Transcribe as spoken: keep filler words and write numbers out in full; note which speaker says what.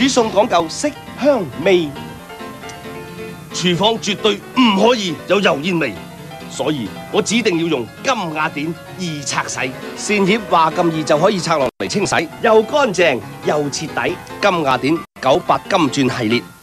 Speaker 1: 煮餸講究色香味，廚房絕對唔可以有油煙味，所以我指定要用金雅典易拆洗。扇葉話咁易就可以拆落嚟清洗，又乾淨又徹底。金雅典九八金鑽系列。